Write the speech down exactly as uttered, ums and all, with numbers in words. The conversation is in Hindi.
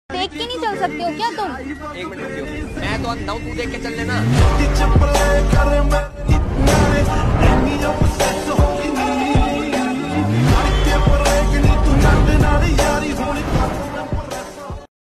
देख के नहीं चल सकते हो क्या तुम? एक मिनट रुकियो, मैं तो अंधा हूँ, तू देख के चल लेना।